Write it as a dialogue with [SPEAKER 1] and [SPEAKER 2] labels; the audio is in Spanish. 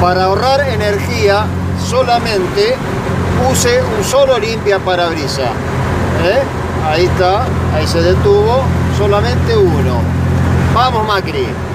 [SPEAKER 1] Para ahorrar energía, solamente use un solo limpiaparabrisas. Ahí está, ahí se detuvo, solamente uno. Vamos, Macri.